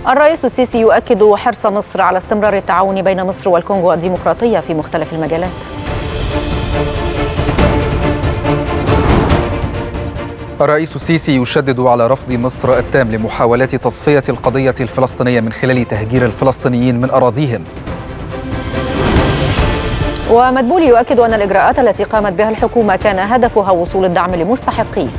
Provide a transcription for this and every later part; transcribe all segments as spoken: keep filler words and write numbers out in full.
الرئيس السيسي يؤكد حرص مصر على استمرار التعاون بين مصر والكونغو الديمقراطية في مختلف المجالات. الرئيس السيسي يشدد على رفض مصر التام لمحاولات تصفية القضية الفلسطينية من خلال تهجير الفلسطينيين من أراضيهم. ومدبولي يؤكد أن الإجراءات التي قامت بها الحكومة كان هدفها وصول الدعم لمستحقيه.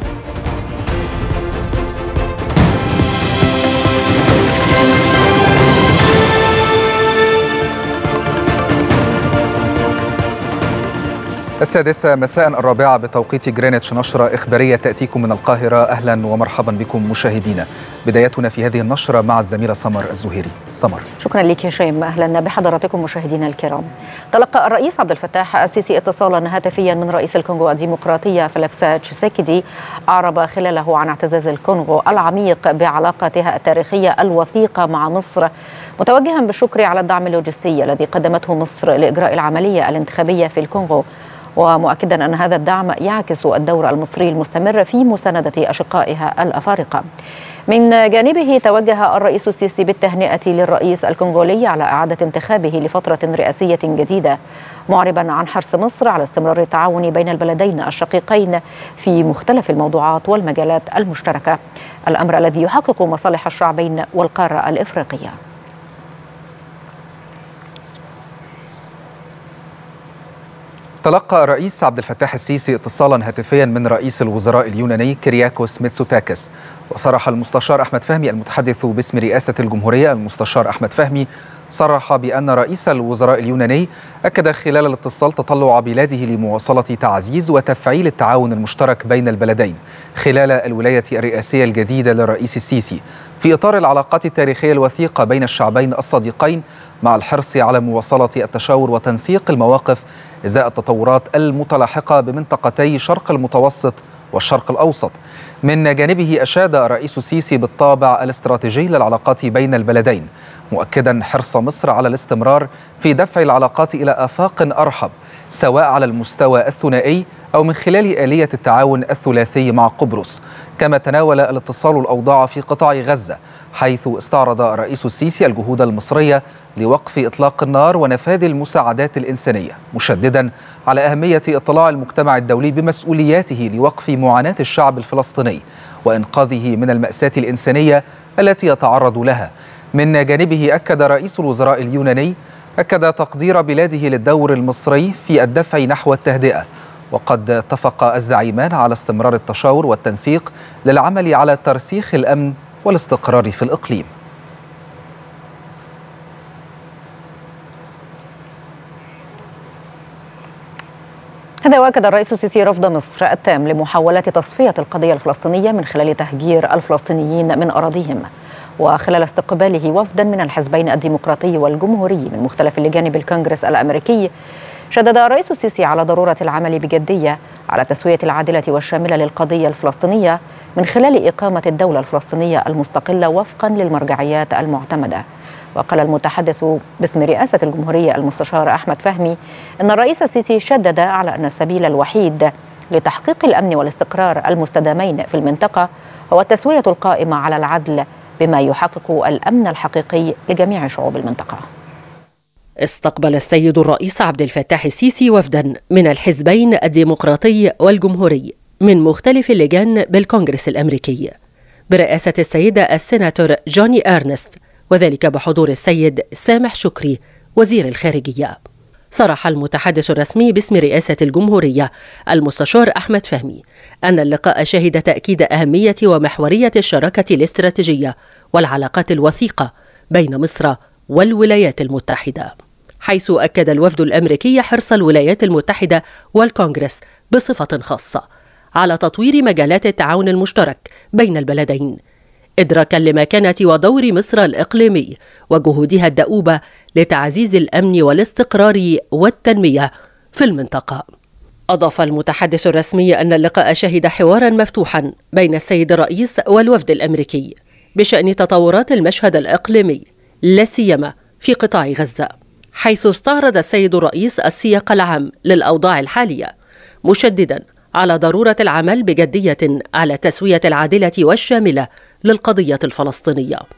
السادسة مساء الرابعة بتوقيت جرينتش، نشرة إخبارية تأتيكم من القاهرة. أهلا ومرحبا بكم مشاهدينا. بدايتنا في هذه النشرة مع الزميلة سمر الزهيري. سمر. شكرا لك هشام، أهلا بحضراتكم مشاهدينا الكرام. تلقى الرئيس عبد الفتاح السيسي اتصالا هاتفيا من رئيس الكونغو الديمقراطية فيليكس تشيسيكيدي، أعرب خلاله عن اعتزاز الكونغو العميق بعلاقتها التاريخية الوثيقة مع مصر، متوجها بالشكر على الدعم اللوجستي الذي قدمته مصر لإجراء العملية الانتخابية في الكونغو، ومؤكدا أن هذا الدعم يعكس الدور المصري المستمر في مساندة أشقائها الأفارقة. من جانبه توجه الرئيس السيسي بالتهنئة للرئيس الكونغولي على إعادة انتخابه لفترة رئاسية جديدة، معربا عن حرص مصر على استمرار التعاون بين البلدين الشقيقين في مختلف الموضوعات والمجالات المشتركة، الأمر الذي يحقق مصالح الشعبين والقارة الإفريقية. تلقى الرئيس عبد الفتاح السيسي اتصالا هاتفيا من رئيس الوزراء اليوناني كيرياكوس ميتسوتاكس، وصرح المستشار أحمد فهمي المتحدث باسم رئاسة الجمهورية. المستشار أحمد فهمي صرح بأن رئيس الوزراء اليوناني أكد خلال الاتصال تطلع بلاده لمواصلة تعزيز وتفعيل التعاون المشترك بين البلدين خلال الولاية الرئاسية الجديدة للرئيس السيسي في إطار العلاقات التاريخية الوثيقة بين الشعبين الصديقين، مع الحرص على مواصلة التشاور وتنسيق المواقف إزاء التطورات المتلاحقة بمنطقتي شرق المتوسط والشرق الأوسط. من جانبه أشاد الرئيس السيسي بالطابع الاستراتيجي للعلاقات بين البلدين، مؤكدا حرص مصر على الاستمرار في دفع العلاقات إلى آفاق أرحب، سواء على المستوى الثنائي أو من خلال آلية التعاون الثلاثي مع قبرص. كما تناول الاتصال الأوضاع في قطاع غزة، حيث استعرض الرئيس السيسي الجهود المصرية لوقف إطلاق النار ونفاذ المساعدات الإنسانية، مشددا على أهمية اطلاع المجتمع الدولي بمسؤولياته لوقف معاناة الشعب الفلسطيني وإنقاذه من المأساة الإنسانية التي يتعرض لها. من جانبه أكد رئيس الوزراء اليوناني أكد تقدير بلاده للدور المصري في الدفع نحو التهدئة، وقد اتفق الزعيمان على استمرار التشاور والتنسيق للعمل على ترسيخ الأمن والاستقرار في الإقليم. هذا وأكد الرئيس السيسي رفض مصر التام لمحاولات تصفية القضية الفلسطينية من خلال تهجير الفلسطينيين من أراضيهم. وخلال استقباله وفدا من الحزبين الديمقراطي والجمهوري من مختلف لجان بالكونغرس الأمريكي، شدد الرئيس السيسي على ضرورة العمل بجدية على تسوية العادلة والشاملة للقضية الفلسطينية من خلال إقامة الدولة الفلسطينية المستقلة وفقا للمرجعيات المعتمدة. وقال المتحدث باسم رئاسة الجمهورية المستشار أحمد فهمي أن الرئيس السيسي شدد على أن السبيل الوحيد لتحقيق الأمن والاستقرار المستدامين في المنطقة هو التسوية القائمة على العدل بما يحقق الأمن الحقيقي لجميع شعوب المنطقة. استقبل السيد الرئيس عبد الفتاح السيسي وفدا من الحزبين الديمقراطي والجمهوري من مختلف اللجان بالكونغرس الأمريكي برئاسة السيد السيناتور جوني إرنست، وذلك بحضور السيد سامح شكري وزير الخارجية. صرح المتحدث الرسمي باسم رئاسة الجمهورية المستشار أحمد فهمي أن اللقاء شهد تأكيد أهمية ومحورية الشراكة الاستراتيجية والعلاقات الوثيقة بين مصر والولايات المتحدة، حيث أكد الوفد الأمريكي حرص الولايات المتحدة والكونغرس بصفة خاصة على تطوير مجالات التعاون المشترك بين البلدين، إدراكا لمكانة ودور مصر الإقليمي وجهودها الدؤوبة لتعزيز الأمن والاستقرار والتنمية في المنطقة. أضاف المتحدث الرسمي أن اللقاء شهد حوارا مفتوحا بين السيد الرئيس والوفد الأمريكي بشأن تطورات المشهد الإقليمي لا سيما في قطاع غزة، حيث استعرض السيد الرئيس السياق العام للأوضاع الحالية، مشددا على ضرورة العمل بجدية على تسوية العادلة والشاملة للقضية الفلسطينية،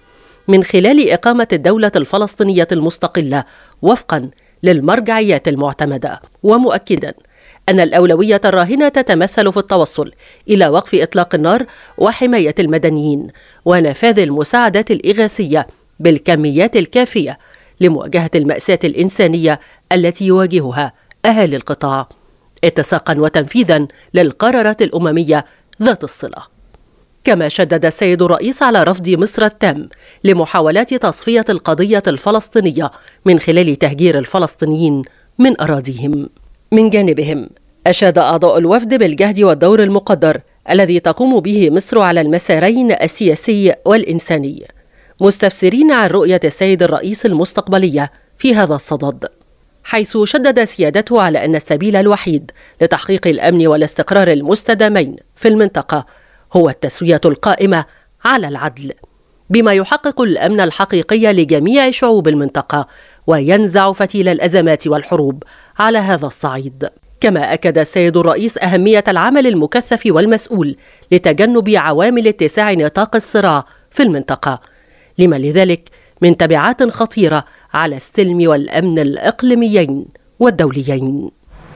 من خلال إقامة الدولة الفلسطينية المستقلة وفقاً للمرجعيات المعتمدة، ومؤكداً أن الأولوية الراهنة تتمثل في التوصل إلى وقف إطلاق النار وحماية المدنيين ونفاذ المساعدات الإغاثية بالكميات الكافية لمواجهة المأساة الإنسانية التي يواجهها أهالي القطاع، اتساقاً وتنفيذاً للقرارات الأممية ذات الصلة. كما شدد السيد الرئيس على رفض مصر التام لمحاولات تصفية القضية الفلسطينية من خلال تهجير الفلسطينيين من أراضيهم. من جانبهم أشاد أعضاء الوفد بالجهد والدور المقدر الذي تقوم به مصر على المسارين السياسي والإنساني، مستفسرين عن رؤية السيد الرئيس المستقبلية في هذا الصدد، حيث شدد سيادته على أن السبيل الوحيد لتحقيق الأمن والاستقرار المستدامين في المنطقة هو التسوية القائمة على العدل، بما يحقق الأمن الحقيقي لجميع شعوب المنطقة وينزع فتيل الأزمات والحروب على هذا الصعيد. كما أكد السيد الرئيس أهمية العمل المكثف والمسؤول لتجنب عوامل اتساع نطاق الصراع في المنطقة، لما لذلك من تبعات خطيرة على السلم والأمن الإقليميين والدوليين.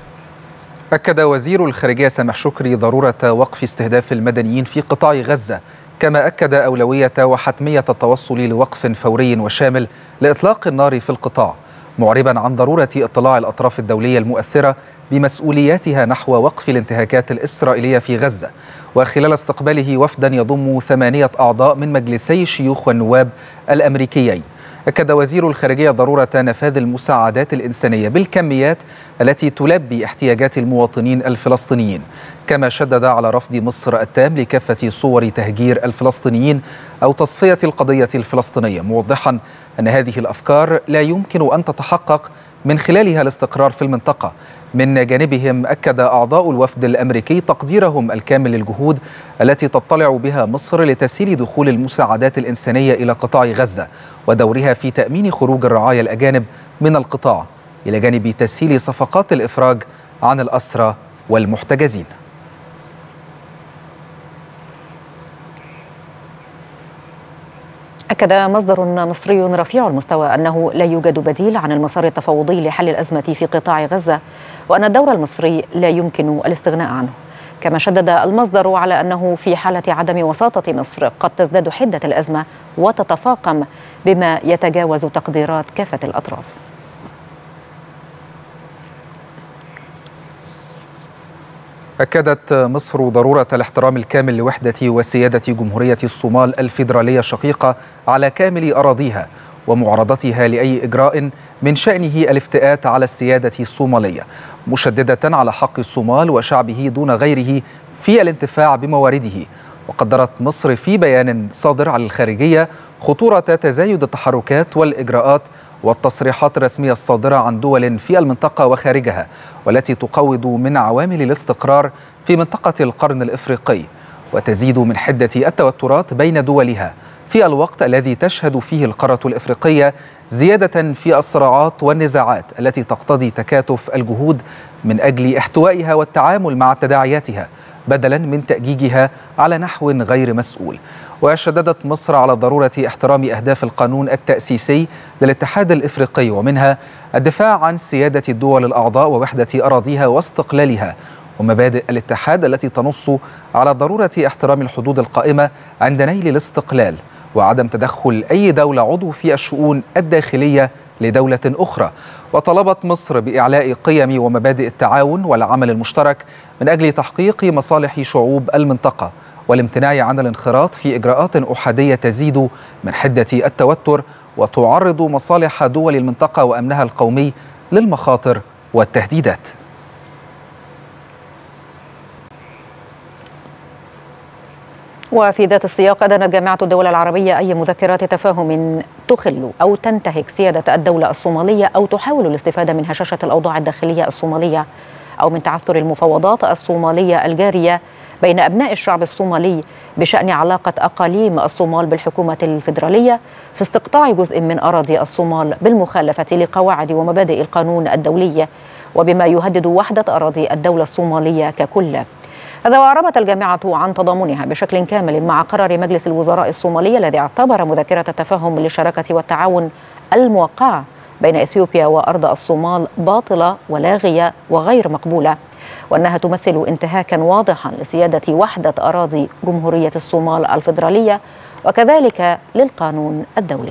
أكد وزير الخارجية سامح شكري ضرورة وقف استهداف المدنيين في قطاع غزة، كما أكد أولوية وحتمية التوصل لوقف فوري وشامل لإطلاق النار في القطاع، معربا عن ضرورة اطلاع الأطراف الدولية المؤثرة بمسؤولياتها نحو وقف الانتهاكات الإسرائيلية في غزة. وخلال استقباله وفدا يضم ثمانية أعضاء من مجلسي الشيوخ والنواب الأمريكيين، أكد وزير الخارجية ضرورة نفاذ المساعدات الإنسانية بالكميات التي تلبي احتياجات المواطنين الفلسطينيين، كما شدد على رفض مصر التام لكافة صور تهجير الفلسطينيين أو تصفية القضية الفلسطينية، موضحا أن هذه الأفكار لا يمكن أن تتحقق من خلالها الاستقرار في المنطقة. من جانبهم أكد أعضاء الوفد الأمريكي تقديرهم الكامل للجهود التي تطلع بها مصر لتسهيل دخول المساعدات الإنسانية إلى قطاع غزة ودورها في تأمين خروج الرعايا الأجانب من القطاع، إلى جانب تسهيل صفقات الإفراج عن الأسرى والمحتجزين. أكد مصدر مصري رفيع المستوى أنه لا يوجد بديل عن المسار التفاوضي لحل الأزمة في قطاع غزة، وأن الدور المصري لا يمكن الاستغناء عنه. كما شدد المصدر على أنه في حالة عدم وساطة مصر قد تزداد حدة الأزمة وتتفاقم بما يتجاوز تقديرات كافة الأطراف. أكدت مصر ضرورة الاحترام الكامل لوحدة وسيادة جمهورية الصومال الفيدرالية الشقيقة على كامل أراضيها، ومعارضتها لأي إجراء من شأنه الافتئات على السيادة الصومالية، مشددة على حق الصومال وشعبه دون غيره في الانتفاع بموارده. وقدرت مصر في بيان صادر على الخارجية خطورة تزايد التحركات والإجراءات والتصريحات الرسمية الصادرة عن دول في المنطقة وخارجها، والتي تقوض من عوامل الاستقرار في منطقة القرن الإفريقي، وتزيد من حدة التوترات بين دولها في الوقت الذي تشهد فيه القارة الإفريقية زيادة في الصراعات والنزاعات التي تقتضي تكاتف الجهود من أجل احتوائها والتعامل مع تداعياتها بدلا من تأجيجها على نحو غير مسؤول. وشددت مصر على ضرورة احترام أهداف القانون التأسيسي للاتحاد الإفريقي، ومنها الدفاع عن سيادة الدول الأعضاء ووحدة أراضيها واستقلالها، ومبادئ الاتحاد التي تنص على ضرورة احترام الحدود القائمة عند نيل الاستقلال، وعدم تدخل أي دولة عضو في الشؤون الداخلية لدولة أخرى. وطلبت مصر بإعلاء قيم ومبادئ التعاون والعمل المشترك من أجل تحقيق مصالح شعوب المنطقة، والامتناع عن الانخراط في إجراءات أحادية تزيد من حدة التوتر وتعرض مصالح دول المنطقة وأمنها القومي للمخاطر والتهديدات. وفي ذات السياق أدانت جامعة الدول العربية أي مذكرات تفاهم تخل أو تنتهك سيادة الدولة الصومالية أو تحاول الاستفادة من هشاشة الأوضاع الداخلية الصومالية أو من تعثر المفاوضات الصومالية الجارية بين أبناء الشعب الصومالي بشأن علاقة أقاليم الصومال بالحكومة الفيدرالية في استقطاع جزء من أراضي الصومال بالمخالفة لقواعد ومبادئ القانون الدولي وبما يهدد وحدة أراضي الدولة الصومالية ككل. هذا وأعربت الجامعة عن تضامنها بشكل كامل مع قرار مجلس الوزراء الصومالي الذي اعتبر مذكرة التفاهم للشراكة والتعاون الموقعة بين إثيوبيا وأرض الصومال باطلة ولاغية وغير مقبولة، وأنها تمثل انتهاكا واضحا لسيادة وحدة أراضي جمهورية الصومال الفيدرالية وكذلك للقانون الدولي.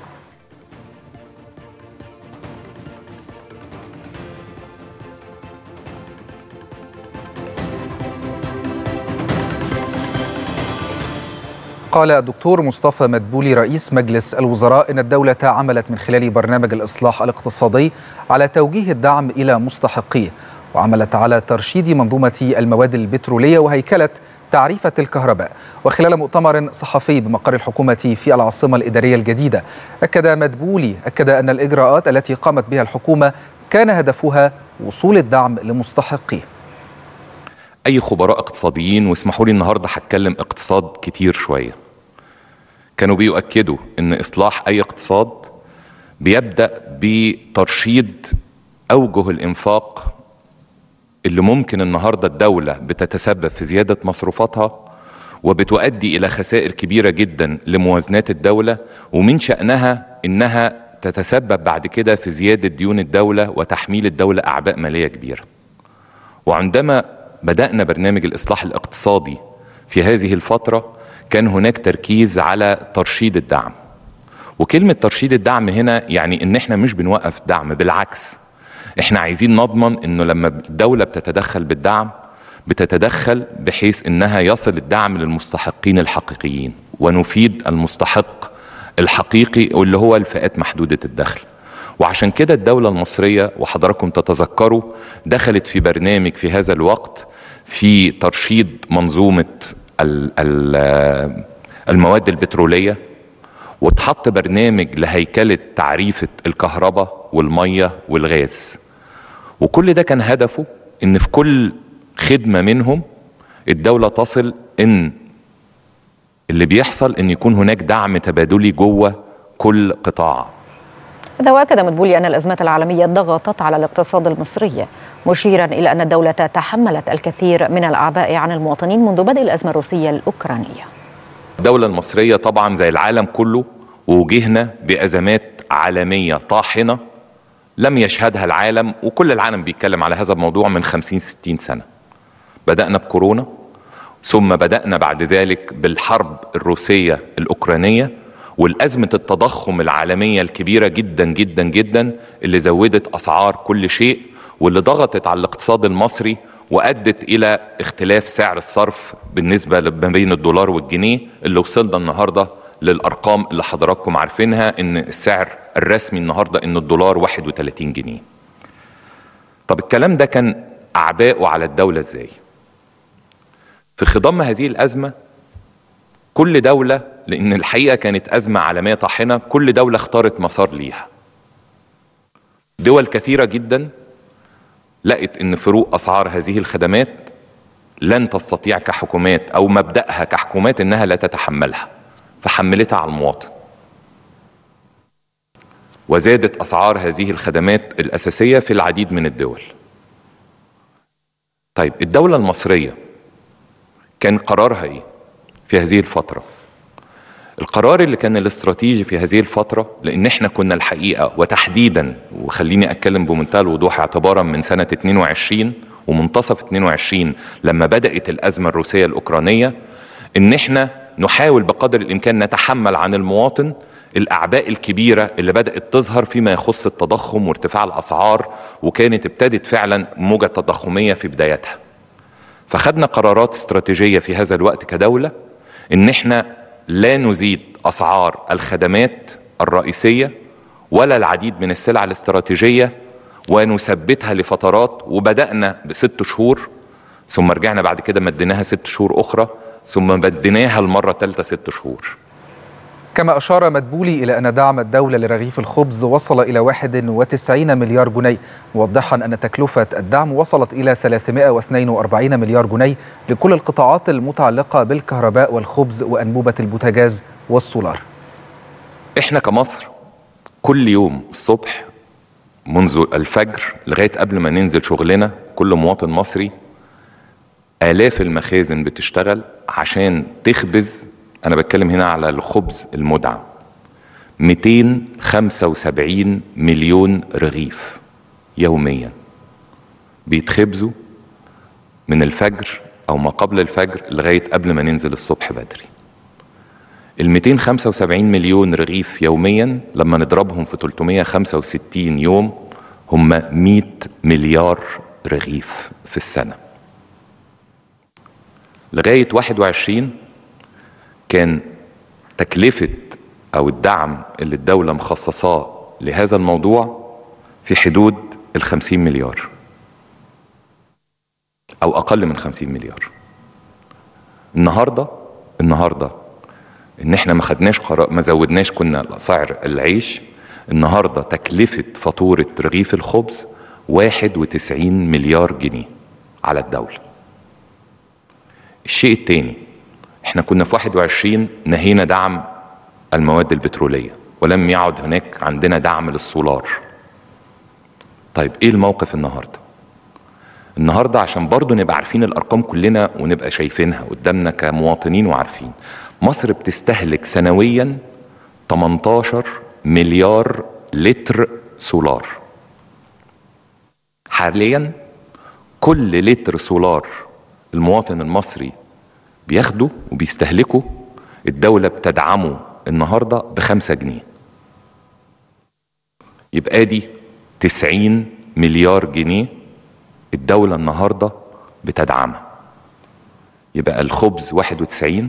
قال الدكتور مصطفى مدبولي رئيس مجلس الوزراء إن الدولة عملت من خلال برنامج الإصلاح الاقتصادي على توجيه الدعم إلى مستحقيه، وعملت على ترشيد منظومة المواد البترولية وهيكلة تعريفة الكهرباء. وخلال مؤتمر صحفي بمقر الحكومة في العاصمة الإدارية الجديدة، أكد مدبولي أكد أن الإجراءات التي قامت بها الحكومة كان هدفها وصول الدعم لمستحقيه. أي خبراء اقتصاديين، واسمحوا لي النهاردة هتكلم اقتصاد كتير شوية، كانوا بيؤكدوا أن إصلاح أي اقتصاد بيبدأ بترشيد أوجه الإنفاق اللي ممكن النهاردة الدولة بتتسبب في زيادة مصروفاتها وبتؤدي إلى خسائر كبيرة جدا لموازنات الدولة، ومن شأنها إنها تتسبب بعد كده في زيادة ديون الدولة وتحميل الدولة أعباء مالية كبيرة. وعندما بدأنا برنامج الإصلاح الاقتصادي في هذه الفترة كان هناك تركيز على ترشيد الدعم. وكلمة ترشيد الدعم هنا يعني إن إحنا مش بنوقف دعم، بالعكس إحنا عايزين نضمن إنه لما الدولة بتتدخل بالدعم بتتدخل بحيث إنها يصل الدعم للمستحقين الحقيقيين ونفيد المستحق الحقيقي واللي هو الفئات محدودة الدخل. وعشان كده الدولة المصرية وحضراتكم تتذكروا دخلت في برنامج في هذا الوقت في ترشيد منظومة المواد البترولية، واتحط برنامج لهيكلة تعريفة الكهرباء والمية والغاز. وكل ده كان هدفه ان في كل خدمة منهم الدولة تصل ان اللي بيحصل ان يكون هناك دعم تبادلي جوه كل قطاع. هذا وأكد مدبولي أن الأزمات العالمية ضغطت على الاقتصاد المصري، مشيرا إلى أن الدولة تحملت الكثير من الأعباء عن المواطنين منذ بدء الأزمة الروسية الأوكرانية. الدولة المصرية طبعا زي العالم كله وواجهنا بأزمات عالمية طاحنة لم يشهدها العالم، وكل العالم بيتكلم على هذا الموضوع من خمسين ستين سنة. بدأنا بكورونا، ثم بدأنا بعد ذلك بالحرب الروسية الأوكرانية والأزمة التضخم العالمية الكبيرة جدا جدا جدا اللي زودت أسعار كل شيء واللي ضغطت على الاقتصاد المصري وأدت إلى اختلاف سعر الصرف بالنسبة ما بين الدولار والجنيه اللي وصلنا النهاردة للأرقام اللي حضراتكم عارفينها إن السعر الرسمي النهاردة إن الدولار واحد وثلاثين جنيه. طب الكلام ده كان أعباءه على الدولة إزاي؟ في خضم هذه الأزمة كل دولة، لأن الحقيقة كانت أزمة عالمية طاحنة، كل دولة اختارت مسار ليها. دول كثيرة جدا لقت إن فروق أسعار هذه الخدمات لن تستطيع كحكومات أو مبدأها كحكومات إنها لا تتحملها، فحملتها على المواطن وزادت أسعار هذه الخدمات الأساسية في العديد من الدول. طيب الدولة المصرية كان قرارها إيه في هذه الفترة؟ القرار اللي كان الاستراتيجي في هذه الفترة، لأن احنا كنا الحقيقة وتحديدا، وخليني أتكلم بمنتهى الوضوح اعتبارا من سنة اثنين وعشرين ومنتصف اثنين وعشرين لما بدأت الأزمة الروسية الأوكرانية، إن احنا نحاول بقدر الإمكان نتحمل عن المواطن الأعباء الكبيرة اللي بدأت تظهر فيما يخص التضخم وارتفاع الأسعار، وكانت ابتدت فعلا موجة تضخمية في بدايتها. فخدنا قرارات استراتيجية في هذا الوقت كدولة إن احنا لا نزيد أسعار الخدمات الرئيسية ولا العديد من السلع الاستراتيجية، ونثبتها لفترات، وبدأنا بست شهور ثم رجعنا بعد كده مديناها ست شهور أخرى ثم بديناها المرة الثالثة ست شهور. كما أشار مدبولي إلى أن دعم الدولة لرغيف الخبز وصل إلى واحد وتسعين مليار جنيه، موضحا أن تكلفة الدعم وصلت إلى ثلاثمائة واثنين وأربعين مليار جنيه لكل القطاعات المتعلقة بالكهرباء والخبز وأنبوبة البوتاجاز والسولار. إحنا كمصر كل يوم الصبح منذ الفجر لغاية قبل ما ننزل شغلنا كل مواطن مصري آلاف المخازن بتشتغل عشان تخبز، أنا بتكلم هنا على الخبز المدعم، مئتين وخمسة وسبعين مليون رغيف يوميا بيتخبزوا من الفجر أو ما قبل الفجر لغاية قبل ما ننزل الصبح بدري. ال مئتين وخمسة وسبعين مليون رغيف يوميا لما نضربهم في ثلاثمئة وخمسة وستين يوم هم مئة مليار رغيف في السنة. لغاية واحد وعشرين كان تكلفة أو الدعم اللي الدولة مخصصاه لهذا الموضوع في حدود الخمسين مليار أو أقل من خمسين مليار. النهاردة النهاردة إن إحنا ما خدناش قرار، ما زودناش كنا سعر العيش. النهاردة تكلفة فاتورة رغيف الخبز واحد وتسعين مليار جنيه على الدولة. الشيء التاني، إحنا كنا في واحد وعشرين نهينا دعم المواد البترولية ولم يعد هناك عندنا دعم للسولار. طيب إيه الموقف النهاردة؟ النهاردة عشان برضو نبقى عارفين الأرقام كلنا ونبقى شايفينها قدامنا كمواطنين وعارفين، مصر بتستهلك سنويا ثمانية عشر مليار لتر سولار. حاليا كل لتر سولار المواطن المصري بياخده وبيستهلكه الدولة بتدعمه النهاردة بخمسة جنيه. يبقى دي تسعين مليار جنيه الدولة النهاردة بتدعمها. يبقى الخبز واحد وتسعين،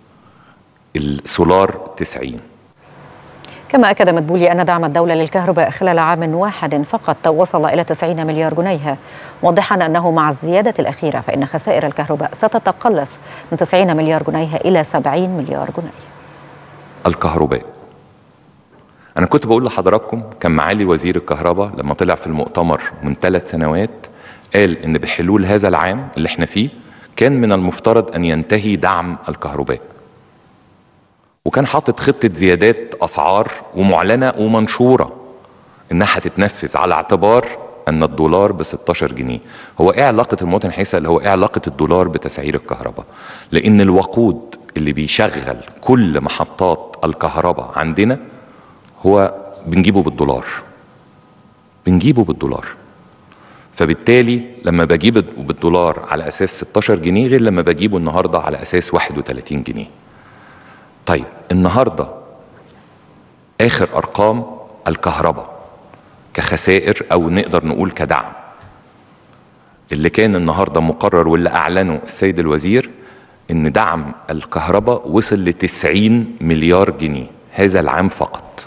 السولار تسعين. كما أكد مدبولي أن دعم الدولة للكهرباء خلال عام واحد فقط وصل إلى تسعين مليار جنيه، موضحا أنه مع الزيادة الأخيرة فإن خسائر الكهرباء ستتقلص من تسعين مليار جنيه إلى سبعين مليار جنيه. الكهرباء، أنا كنت بقول لحضراتكم كان معالي وزير الكهرباء لما طلع في المؤتمر من ثلاث سنوات قال إن بحلول هذا العام اللي احنا فيه كان من المفترض أن ينتهي دعم الكهرباء، وكان حاطط خطة زيادات أسعار ومعلنة ومنشورة إنها هتتنفذ على اعتبار أن الدولار ب ستاشر جنيه. هو إيه علاقة المواطن هيسأل هو إيه علاقة الدولار بتسعير الكهرباء؟ لأن الوقود اللي بيشغل كل محطات الكهرباء عندنا هو بنجيبه بالدولار بنجيبه بالدولار فبالتالي لما بجيب بالدولار على أساس ستاشر جنيه غير لما بجيبه النهاردة على أساس واحد وثلاثين جنيه. طيب النهاردة آخر أرقام الكهرباء كخسائر أو نقدر نقول كدعم اللي كان النهاردة مقرر واللي أعلنه السيد الوزير إن دعم الكهرباء وصل لتسعين مليار جنيه هذا العام فقط.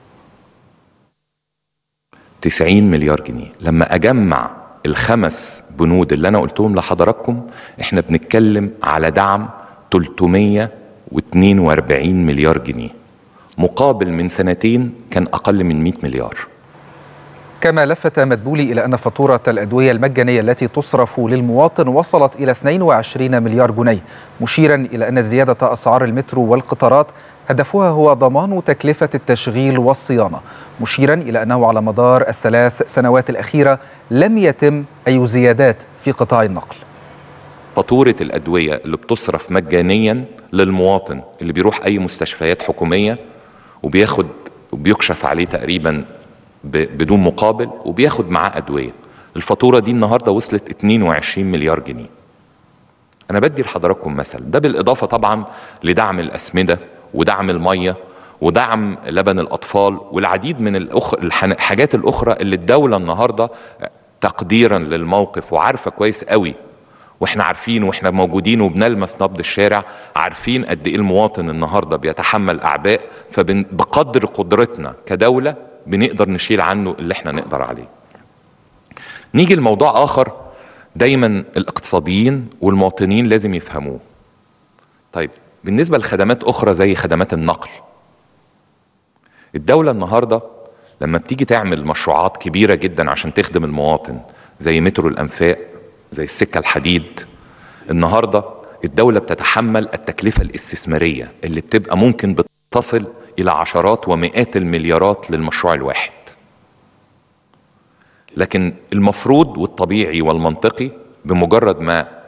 تسعين مليار جنيه. لما أجمع الخمس بنود اللي أنا قلتهم لحضراتكم احنا بنتكلم على دعم ثلاثمئة واثنين وأربعين مليار جنيه مقابل من سنتين كان أقل من مئة مليار. كما لفت مدبولي إلى أن فاتورة الأدوية المجانية التي تصرف للمواطن وصلت إلى اثنين وعشرين مليار جنيه، مشيرا إلى أن زيادة أسعار المترو والقطارات هدفها هو ضمان تكلفة التشغيل والصيانة، مشيرا إلى أنه على مدار الثلاث سنوات الأخيرة لم يتم أي زيادات في قطاع النقل. فاتورة الأدوية اللي بتصرف مجانيا للمواطن اللي بيروح أي مستشفيات حكومية وبياخد وبيكشف عليه تقريبا بدون مقابل وبياخد معاه أدوية، الفاتورة دي النهاردة وصلت اثنين وعشرين مليار جنيه. أنا بدي لحضراتكم مثل، ده بالإضافة طبعا لدعم الأسمدة ودعم المية ودعم لبن الأطفال والعديد من الأخ... الحاجات الأخرى اللي الدولة النهاردة تقديرا للموقف وعارفة كويس قوي، واحنا عارفين واحنا موجودين وبنلمس نبض الشارع، عارفين قد ايه المواطن النهارده بيتحمل اعباء، فبقدر قدرتنا كدولة بنقدر نشيل عنه اللي احنا نقدر عليه. نيجي لموضوع اخر دايما الاقتصاديين والمواطنين لازم يفهموه. طيب بالنسبة لخدمات اخرى زي خدمات النقل، الدولة النهاردة لما بتيجي تعمل مشروعات كبيرة جدا عشان تخدم المواطن زي مترو الأنفاق زي السكة الحديد، النهاردة الدولة بتتحمل التكلفة الاستثمارية اللي بتبقى ممكن بتصل إلى عشرات ومئات المليارات للمشروع الواحد. لكن المفروض والطبيعي والمنطقي بمجرد ما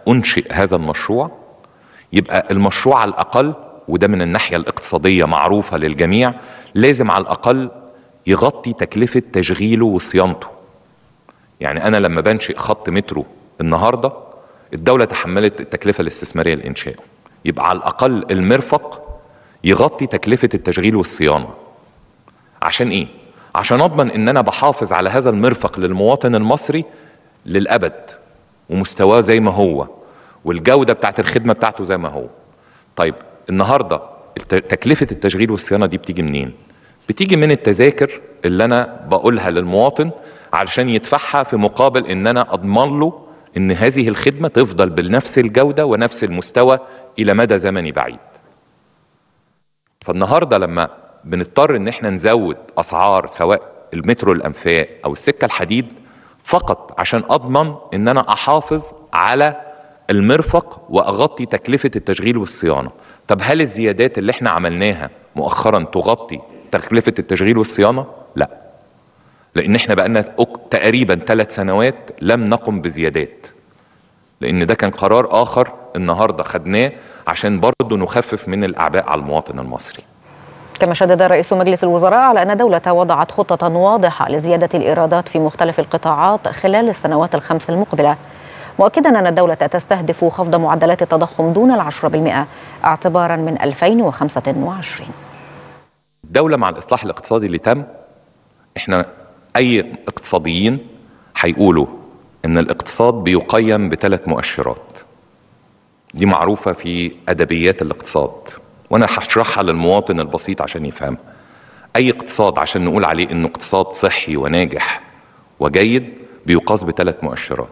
أنشئ هذا المشروع يبقى المشروع على الأقل، وده من الناحية الاقتصادية معروفة للجميع، لازم على الأقل يغطي تكلفة تشغيله وصيانته. يعني أنا لما بنشئ خط مترو النهاردة الدولة تحملت التكلفة الاستثمارية لإنشائه، يبقى على الأقل المرفق يغطي تكلفة التشغيل والصيانة. عشان إيه؟ عشان أضمن إن أنا بحافظ على هذا المرفق للمواطن المصري للأبد، ومستواه زي ما هو، والجودة بتاعت الخدمة بتاعته زي ما هو. طيب النهاردة تكلفة التشغيل والصيانة دي بتيجي منين؟ بتيجي من التذاكر اللي أنا بقولها للمواطن علشان يدفعها في مقابل إن أنا أضمن له إن هذه الخدمة تفضل بنفس الجودة ونفس المستوى إلى مدى زمني بعيد. فالنهاردة لما بنضطر إن احنا نزود أسعار سواء المترو الأنفاق أو السكة الحديد فقط عشان أضمن إن أنا أحافظ على المرفق وأغطي تكلفة التشغيل والصيانة. طب هل الزيادات اللي احنا عملناها مؤخرا تغطي تكلفة التشغيل والصيانة؟ لا، لأن احنا بقالنا تقريبا ثلاث سنوات لم نقم بزيادات، لأن ده كان قرار آخر النهاردة خدناه عشان برضه نخفف من الأعباء على المواطن المصري. كما شدد رئيس مجلس الوزراء على أن الدولة وضعت خطة واضحة لزيادة الإيرادات في مختلف القطاعات خلال السنوات الخمس المقبلة، مؤكدا أن الدولة تستهدف خفض معدلات التضخم دون العشرة بالمئة اعتبارا من ألفين وخمسة وعشرين. الدولة مع الإصلاح الاقتصادي اللي تم، احنا أي اقتصاديين هيقولوا إن الاقتصاد بيقيم بثلاث مؤشرات، دي معروفة في أدبيات الاقتصاد وأنا هشرحها للمواطن البسيط عشان يفهم. أي اقتصاد عشان نقول عليه إنه اقتصاد صحي وناجح وجيد بيقاس بثلاث مؤشرات: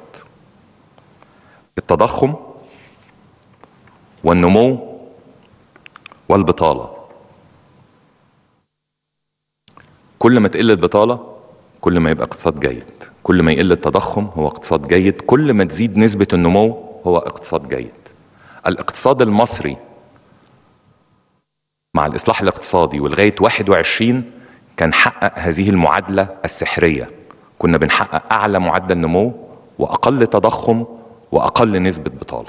التضخم والنمو والبطالة. كل ما تقل البطالة كل ما يبقى اقتصاد جيد، كل ما يقل التضخم هو اقتصاد جيد، كل ما تزيد نسبة النمو هو اقتصاد جيد. الاقتصاد المصري مع الإصلاح الاقتصادي ولغاية واحد وعشرين كان حقق هذه المعادلة السحرية، كنا بنحقق أعلى معدل نمو وأقل تضخم وأقل نسبة بطالة.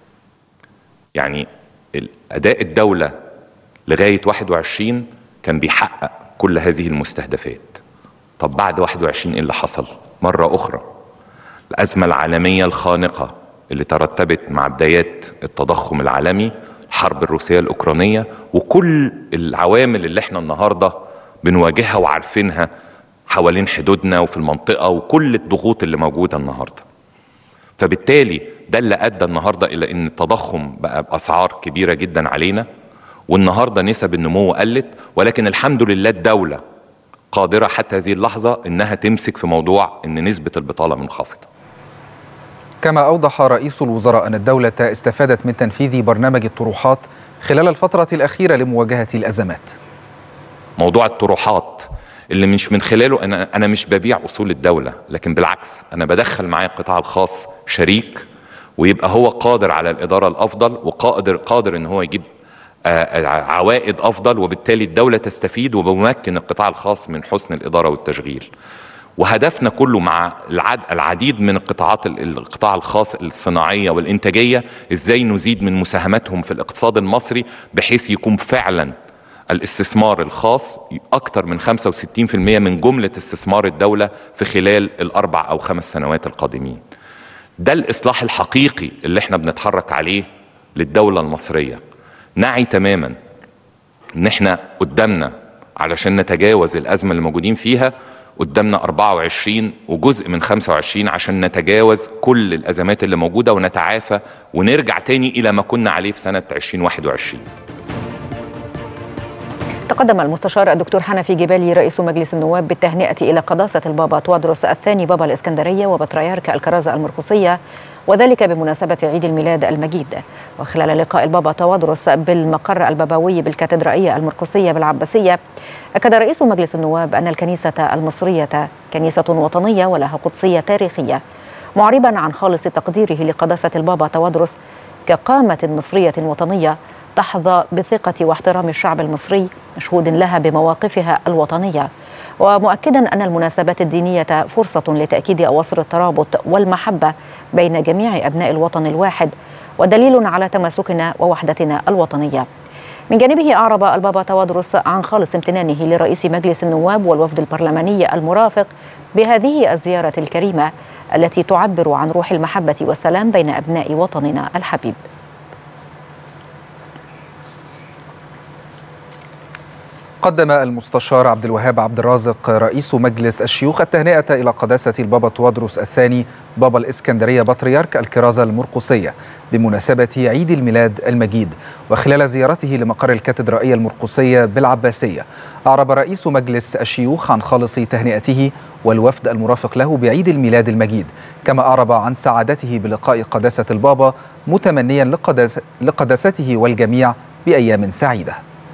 يعني أداء الدولة لغاية واحد وعشرين كان بيحقق كل هذه المستهدفات. طب بعد واحد وعشرين إيه اللي حصل؟ مرة أخرى الأزمة العالمية الخانقة اللي ترتبت مع بدايات التضخم العالمي، الحرب الروسية الأوكرانية، وكل العوامل اللي احنا النهاردة بنواجهها وعارفينها حوالين حدودنا وفي المنطقة، وكل الضغوط اللي موجودة النهاردة. فبالتالي ده اللي أدى النهاردة إلى أن التضخم بقى بأسعار كبيرة جدا علينا، والنهاردة نسب النمو قلت، ولكن الحمد لله الدولة قادرة حتى هذه اللحظة أنها تمسك في موضوع أن نسبة البطالة منخفضة. كما أوضح رئيس الوزراء أن الدولة استفادت من تنفيذ برنامج الطروحات خلال الفترة الأخيرة لمواجهة الأزمات. موضوع الطروحات اللي مش من خلاله أنا, أنا مش ببيع أصول الدولة، لكن بالعكس أنا بدخل معايا القطاع الخاص شريك، ويبقى هو قادر على الإدارة الأفضل وقادر قادر أن هو يجيب عوائد أفضل، وبالتالي الدولة تستفيد وبمكن القطاع الخاص من حسن الإدارة والتشغيل. وهدفنا كله مع العديد من القطاعات القطاع الخاص الصناعية والإنتاجية إزاي نزيد من مساهمتهم في الاقتصاد المصري بحيث يكون فعلا الاستثمار الخاص أكثر من خمسة وستين بالمئة من جملة استثمار الدولة في خلال الأربع أو خمس سنوات القادمين. ده الإصلاح الحقيقي اللي احنا بنتحرك عليه للدولة المصرية. نعي تماما ان احنا قدامنا علشان نتجاوز الأزمة اللي موجودين فيها قدامنا أربعة وعشرين وجزء من خمسة وعشرين عشان نتجاوز كل الأزمات اللي موجودة ونتعافى ونرجع تاني إلى ما كنا عليه في سنة ألفين وواحد وعشرين. تقدم المستشار الدكتور حنفي جبالي رئيس مجلس النواب بالتهنئة إلى قداسة البابا توادرس الثاني بابا الإسكندرية وبطريرك الكرازة المرقسية، وذلك بمناسبة عيد الميلاد المجيد. وخلال لقاء البابا توادرس بالمقر البابوي بالكاتدرائية المرقسية بالعباسية، أكد رئيس مجلس النواب أن الكنيسة المصرية كنيسة وطنية ولها قدسية تاريخية، معربا عن خالص تقديره لقداسة البابا توادرس كقامة مصرية وطنية تحظى بثقة واحترام الشعب المصري، مشهود لها بمواقفها الوطنية ومؤكدا أن المناسبات الدينية فرصة لتأكيد أواصر الترابط والمحبة بين جميع أبناء الوطن الواحد، ودليل على تماسكنا ووحدتنا الوطنية. من جانبه أعرب البابا توادرس عن خالص امتنانه لرئيس مجلس النواب والوفد البرلماني المرافق بهذه الزيارة الكريمة التي تعبر عن روح المحبة والسلام بين أبناء وطننا الحبيب. قدم المستشار عبد الوهاب عبد الرازق رئيس مجلس الشيوخ التهنئة إلى قداسة البابا توادرس الثاني بابا الإسكندرية بطريرك الكرازة المرقسية بمناسبة عيد الميلاد المجيد. وخلال زيارته لمقر الكاتدرائية المرقسية بالعباسية أعرب رئيس مجلس الشيوخ عن خالص تهنئته والوفد المرافق له بعيد الميلاد المجيد، كما أعرب عن سعادته بلقاء قداسة البابا متمنيا لقداس لقداسته والجميع بأيام سعيدة.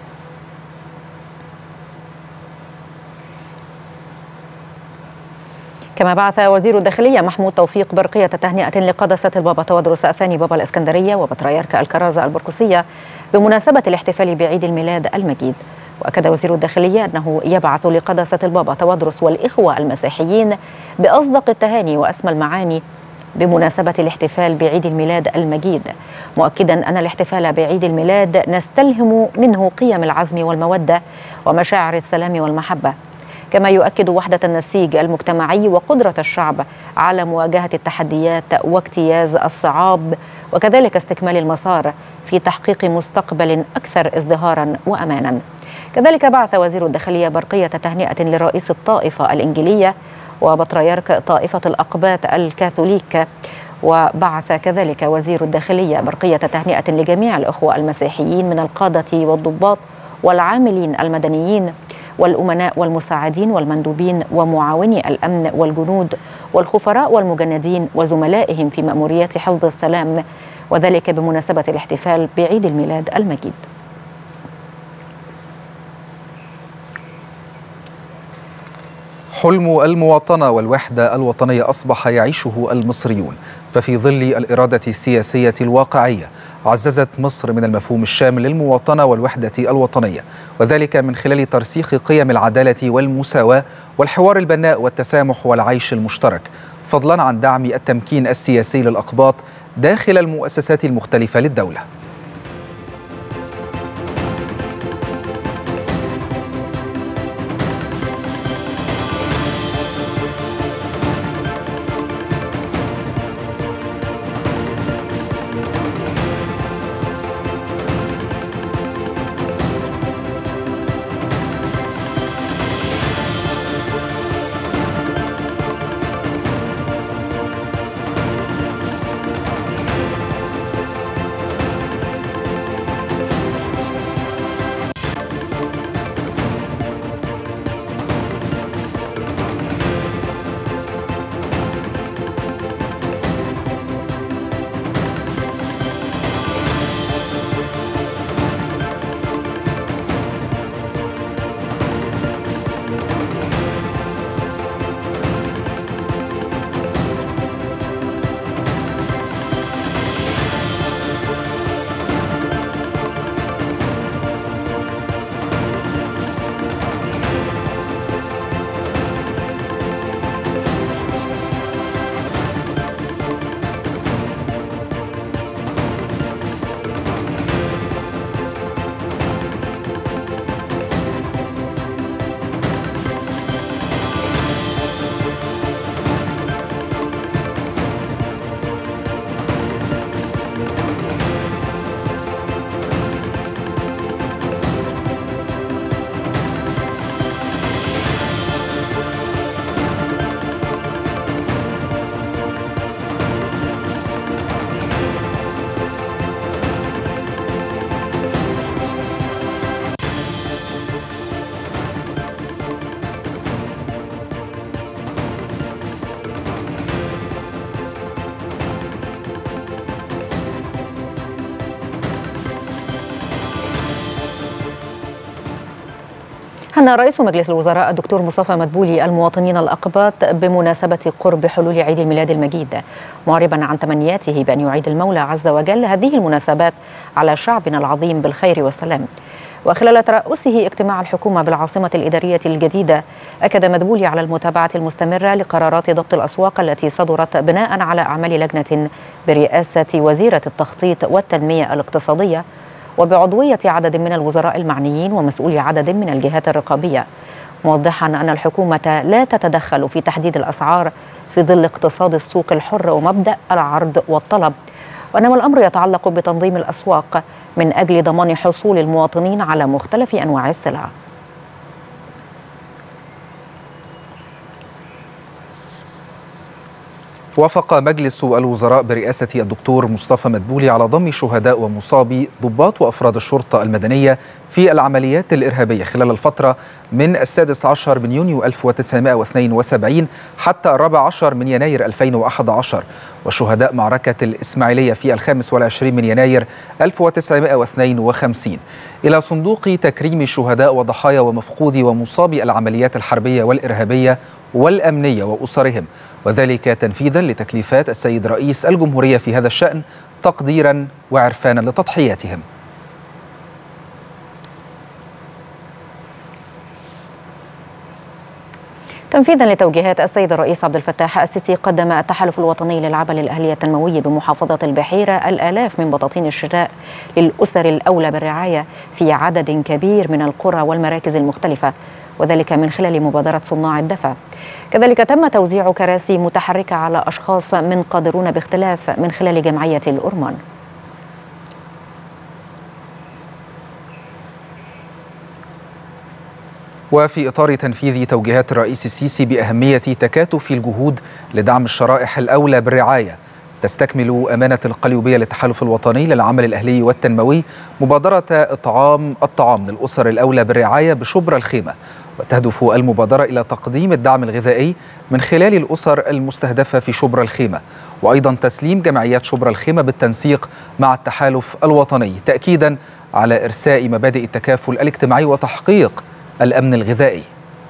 كما بعث وزير الداخلية محمود توفيق برقية تهنئة لقداسة البابا توادرس الثاني بابا الإسكندرية وبطريرك الكرازة المرقسية بمناسبة الاحتفال بعيد الميلاد المجيد. وأكد وزير الداخلية أنه يبعث لقداسة البابا توادرس والإخوة المسيحيين بأصدق التهاني وأسمى المعاني بمناسبة الاحتفال بعيد الميلاد المجيد، مؤكدا أن الاحتفال بعيد الميلاد نستلهم منه قيم العزم والمودة ومشاعر السلام والمحبة، كما يؤكد وحدة النسيج المجتمعي وقدرة الشعب على مواجهة التحديات واجتياز الصعاب، وكذلك استكمال المسار في تحقيق مستقبل أكثر ازدهارا وأمانا. كذلك بعث وزير الداخلية برقية تهنئة لرئيس الطائفة الإنجيلية وبطريرك طائفة الأقباط الكاثوليك. وبعث كذلك وزير الداخلية برقية تهنئة لجميع الأخوة المسيحيين من القادة والضباط والعاملين المدنيين والأمناء والمساعدين والمندوبين ومعاوني الأمن والجنود والخفراء والمجندين وزملائهم في مأموريات حفظ السلام، وذلك بمناسبة الاحتفال بعيد الميلاد المجيد. حلم المواطنة والوحدة الوطنية أصبح يعيشه المصريون، ففي ظل الإرادة السياسية الواقعية عززت مصر من المفهوم الشامل للمواطنة والوحدة الوطنية، وذلك من خلال ترسيخ قيم العدالة والمساواة والحوار البناء والتسامح والعيش المشترك، فضلا عن دعم التمكين السياسي للأقباط داخل المؤسسات المختلفة للدولة. هنأ رئيس مجلس الوزراء الدكتور مصطفى مدبولي المواطنين الأقباط بمناسبة قرب حلول عيد الميلاد المجيد، معربا عن تمنياته بأن يعيد المولى عز وجل هذه المناسبات على شعبنا العظيم بالخير والسلام. وخلال ترأسه اجتماع الحكومة بالعاصمة الإدارية الجديدة، أكد مدبولي على المتابعة المستمرة لقرارات ضبط الأسواق التي صدرت بناء على أعمال لجنة برئاسة وزيرة التخطيط والتنمية الاقتصادية وبعضوية عدد من الوزراء المعنيين ومسؤولي عدد من الجهات الرقابية، موضحا أن الحكومة لا تتدخل في تحديد الأسعار في ظل اقتصاد السوق الحر ومبدأ العرض والطلب، وإنما الأمر يتعلق بتنظيم الأسواق من أجل ضمان حصول المواطنين على مختلف أنواع السلع. وافق مجلس الوزراء برئاسة الدكتور مصطفى مدبولي على ضم شهداء ومصابي ضباط وأفراد الشرطة المدنية في العمليات الإرهابية خلال الفترة من السادس عشر من يونيو ألف وتسعمائة واثنين وسبعين حتى الرابع عشر من يناير ألفين وأحد عشر، وشهداء معركة الإسماعيلية في الخامس والعشرين من يناير ألف وتسعمائة واثنين وخمسين إلى صندوق تكريم الشهداء وضحايا ومفقودي ومصابي العمليات الحربية والإرهابية والأمنية وأسرهم، وذلك تنفيذا لتكليفات السيد رئيس الجمهورية في هذا الشأن تقديرا وعرفانا لتضحياتهم. تنفيذا لتوجيهات السيد الرئيس عبد الفتاح السيسي، قدم التحالف الوطني للعمل الأهلية التنموي بمحافظة البحيرة الآلاف من بطاطين الشراء للأسر الأولى بالرعاية في عدد كبير من القرى والمراكز المختلفة، وذلك من خلال مبادرة صناع الدفا. كذلك تم توزيع كراسي متحركة على أشخاص من قادرون باختلاف من خلال جمعية الأورمان. وفي إطار تنفيذ توجيهات الرئيس السيسي بأهمية تكاتف الجهود لدعم الشرائح الأولى بالرعاية، تستكمل أمانة القليوبية للتحالف الوطني للعمل الأهلي والتنموي مبادرة إطعام الطعام للأسر الأولى بالرعاية بشبرا الخيمة، وتهدف المبادرة إلى تقديم الدعم الغذائي من خلال الأسر المستهدفة في شبرا الخيمة، وأيضا تسليم جمعيات شبرا الخيمة بالتنسيق مع التحالف الوطني، تأكيدا على إرساء مبادئ التكافل الاجتماعي وتحقيق الأمن الغذائي.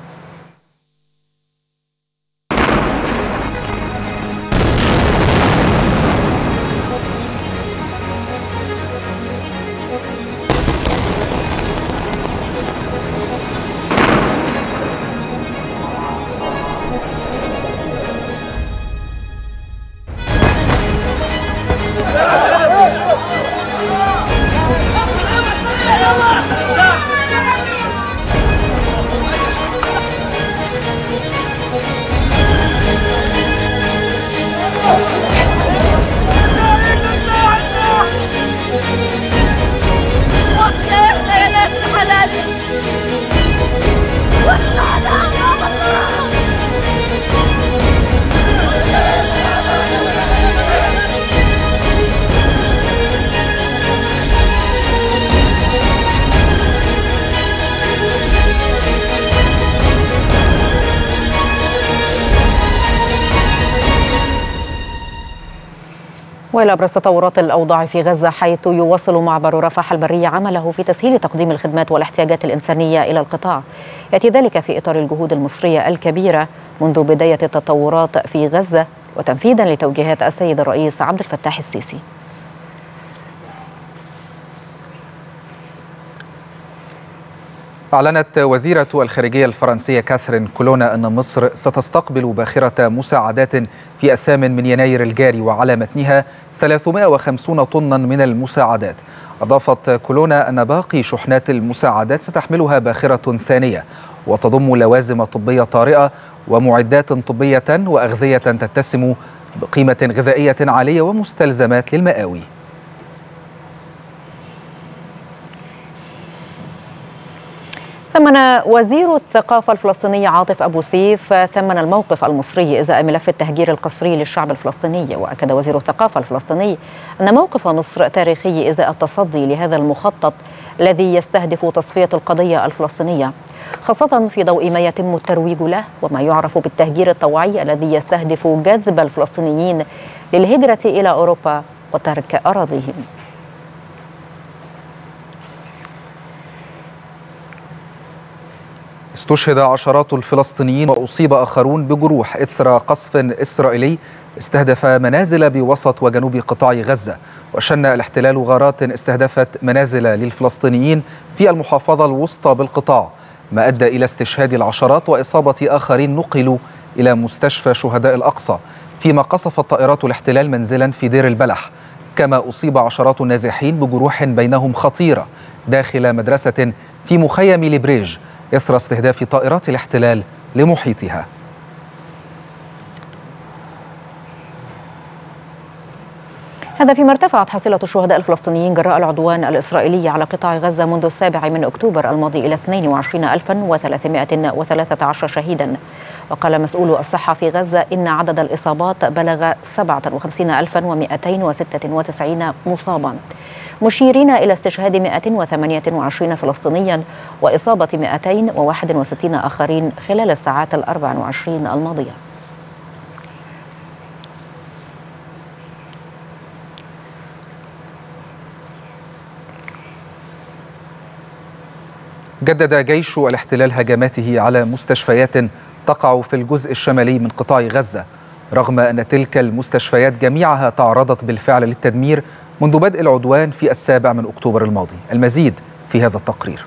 وإلى أبرز تطورات الأوضاع في غزة، حيث يواصل معبر رفح البري عمله في تسهيل تقديم الخدمات والاحتياجات الإنسانية إلى القطاع. يأتي ذلك في إطار الجهود المصرية الكبيرة منذ بداية التطورات في غزة وتنفيذا لتوجيهات السيد الرئيس عبد الفتاح السيسي. أعلنت وزيرة الخارجية الفرنسية كاثرين كولونا أن مصر ستستقبل باخرة مساعدات في الثامن من يناير الجاري، وعلى متنها ثلاثمائة وخمسين طنا من المساعدات. أضافت كولونا أن باقي شحنات المساعدات ستحملها باخرة ثانية، وتضم لوازم طبية طارئة ومعدات طبية وأغذية تتسم بقيمة غذائية عالية ومستلزمات للمآوي. ثمن وزير الثقافة الفلسطيني عاطف أبو سيف ثمن الموقف المصري إزاء ملف التهجير القسري للشعب الفلسطيني. وأكد وزير الثقافة الفلسطيني أن موقف مصر تاريخي إزاء التصدي لهذا المخطط الذي يستهدف تصفية القضية الفلسطينية، خاصة في ضوء ما يتم الترويج له وما يعرف بالتهجير الطوعي الذي يستهدف جذب الفلسطينيين للهجرة إلى أوروبا وترك أراضيهم. استشهد عشرات الفلسطينيين وأصيب آخرون بجروح إثر قصف إسرائيلي استهدف منازل بوسط وجنوب قطاع غزة، وشن الاحتلال غارات استهدفت منازل للفلسطينيين في المحافظة الوسطى بالقطاع، ما أدى إلى استشهاد العشرات وإصابة آخرين نقلوا إلى مستشفى شهداء الأقصى، فيما قصفت طائرات الاحتلال منزلا في دير البلح، كما أصيب عشرات النازحين بجروح بينهم خطيرة داخل مدرسة في مخيم لبريج إثر استهداف طائرات الاحتلال لمحيطها. هذا فيما ارتفعت حصيلة الشهداء الفلسطينيين جراء العدوان الإسرائيلي على قطاع غزة منذ السابع من أكتوبر الماضي إلى اثنين وعشرين ألفا وثلاثمائة وثلاثة عشر شهيدا. وقال مسؤول الصحة في غزة إن عدد الإصابات بلغ سبعة وخمسين ألفا ومائتين وستة وتسعين مصابا، مشيرين إلى استشهاد مائة وثمانية وعشرين فلسطينيا وإصابة مائتين وواحد وستين آخرين خلال الساعات الأربع وعشرين الماضية. جدد جيش الاحتلال هجماته على مستشفيات تقع في الجزء الشمالي من قطاع غزة، رغم أن تلك المستشفيات جميعها تعرضت بالفعل للتدمير منذ بدء العدوان في السابع من أكتوبر الماضي. المزيد في هذا التقرير.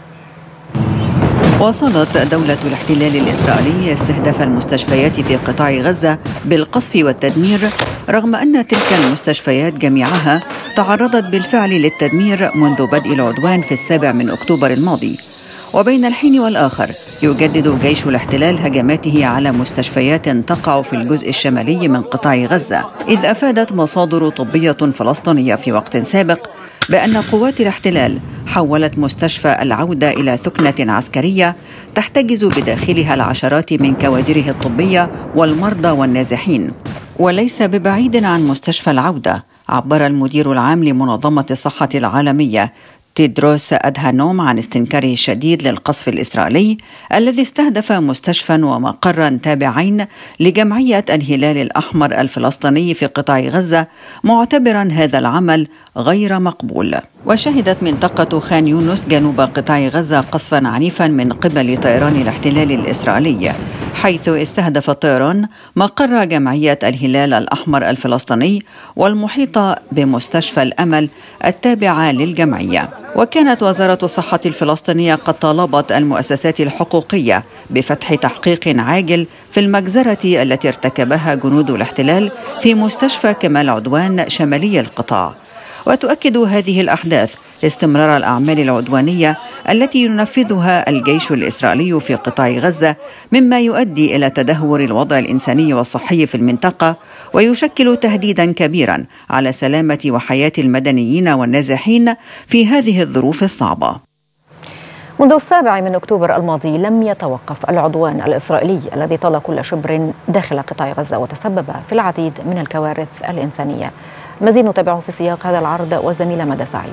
واصلت دولة الاحتلال الإسرائيلي استهداف المستشفيات في قطاع غزة بالقصف والتدمير، رغم أن تلك المستشفيات جميعها تعرضت بالفعل للتدمير منذ بدء العدوان في السابع من أكتوبر الماضي. وبين الحين والآخر يجدد جيش الاحتلال هجماته على مستشفيات تقع في الجزء الشمالي من قطاع غزة، إذ أفادت مصادر طبية فلسطينية في وقت سابق بأن قوات الاحتلال حولت مستشفى العودة إلى ثكنة عسكرية تحتجز بداخلها العشرات من كوادره الطبية والمرضى والنازحين. وليس ببعيد عن مستشفى العودة، عبر المدير العام لمنظمة الصحة العالمية تيدروس أدهانوم عن استنكاره الشديد للقصف الإسرائيلي الذي استهدف مستشفى ومقرا تابعين لجمعية الهلال الأحمر الفلسطيني في قطاع غزة، معتبرا هذا العمل غير مقبول. وشهدت منطقة خان يونس جنوب قطاع غزة قصفا عنيفا من قبل طيران الاحتلال الإسرائيلي، حيث استهدف الطيران مقر جمعية الهلال الأحمر الفلسطيني والمحيطة بمستشفى الأمل التابعة للجمعية. وكانت وزارة الصحة الفلسطينية قد طالبت المؤسسات الحقوقية بفتح تحقيق عاجل في المجزرة التي ارتكبها جنود الاحتلال في مستشفى كمال عدوان شمالي القطاع. وتؤكد هذه الأحداث استمرار الأعمال العدوانية التي ينفذها الجيش الإسرائيلي في قطاع غزة، مما يؤدي إلى تدهور الوضع الإنساني والصحي في المنطقة، ويشكل تهديدا كبيرا على سلامة وحياة المدنيين والنازحين في هذه الظروف الصعبة. منذ السابع من أكتوبر الماضي لم يتوقف العدوان الإسرائيلي الذي طال كل شبر داخل قطاع غزة وتسبب في العديد من الكوارث الإنسانية. مزيد نتابعه في سياق هذا العرض والزميلة مدى سعيد.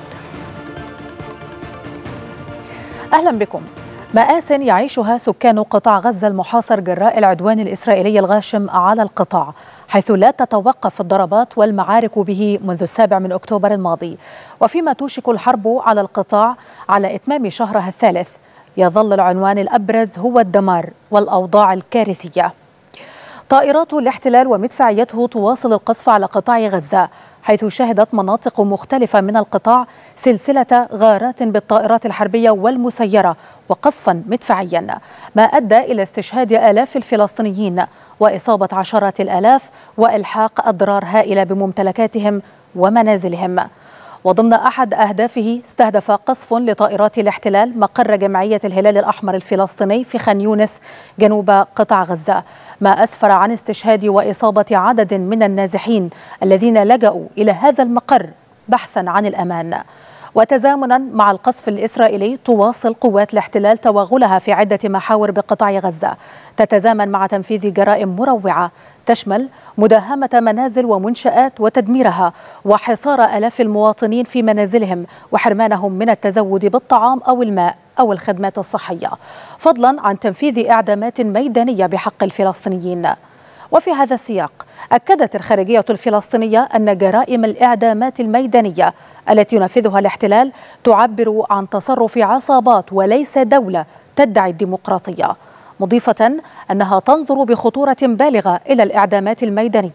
أهلا بكم. مآسٍ يعيشها سكان قطاع غزة المحاصر جراء العدوان الإسرائيلي الغاشم على القطاع، حيث لا تتوقف الضربات والمعارك به منذ السابع من أكتوبر الماضي، وفيما توشك الحرب على القطاع على إتمام شهرها الثالث، يظل العنوان الأبرز هو الدمار والأوضاع الكارثية. طائرات الاحتلال ومدفعيته تواصل القصف على قطاع غزة، حيث شهدت مناطق مختلفة من القطاع سلسلة غارات بالطائرات الحربية والمسيرة وقصفا مدفعيا، ما أدى إلى استشهاد آلاف الفلسطينيين وإصابة عشرات الآلاف وإلحاق أضرار هائلة بممتلكاتهم ومنازلهم. وضمن أحد أهدافه استهدف قصف لطائرات الاحتلال مقر جمعية الهلال الأحمر الفلسطيني في خان يونس جنوب قطاع غزة، ما أسفر عن استشهاد وإصابة عدد من النازحين الذين لجأوا إلى هذا المقر بحثا عن الأمان. وتزامنا مع القصف الإسرائيلي تواصل قوات الاحتلال توغلها في عدة محاور بقطاع غزة، تتزامن مع تنفيذ جرائم مروعة تشمل مداهمة منازل ومنشآت وتدميرها، وحصار آلاف المواطنين في منازلهم وحرمانهم من التزود بالطعام أو الماء أو الخدمات الصحية، فضلا عن تنفيذ إعدامات ميدانية بحق الفلسطينيين. وفي هذا السياق أكدت الخارجية الفلسطينية أن جرائم الإعدامات الميدانية التي ينفذها الاحتلال تعبر عن تصرف عصابات وليس دولة تدعي الديمقراطية، مضيفة أنها تنظر بخطورة بالغة إلى الإعدامات الميدانية،